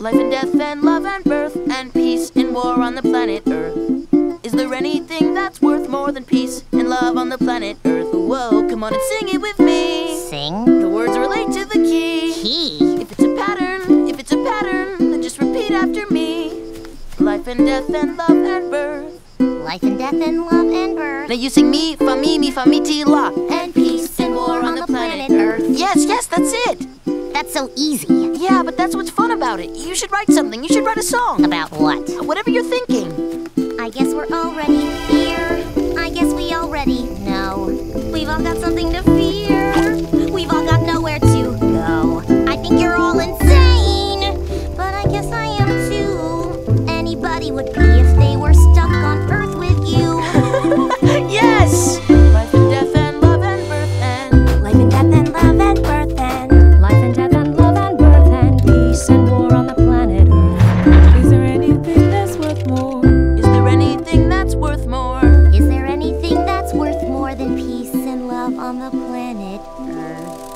Life and death and love and birth and peace and war on the planet Earth. Is there anything that's worth more than peace and love on the planet Earth? Whoa, come on and sing it with me. Sing? The words relate to the key. Key? If it's a pattern, then just repeat after me. Life and death and love and birth. Life and death and love and birth. Now you sing me, fa, mi, ti, la. And peace and war on the planet Earth. Yes, that's it. That's so easy. Yeah, but that's what's fun about it. You should write something. You should write a song. About what? Whatever you're thinking. I guess we're already here. I guess we already know. We've all got something to fear. We've all got nowhere to go. I think you're all insane, but I guess I am too. Anybody would be if they were stuck on Earth with you. Yes! Life and death and love and birth and life and death and love and birth and life and death and love and birth and peace and war on the planet Earth. Is there anything that's worth more? Is there anything that's worth more? Is there anything that's worth more than peace and love on the planet Earth?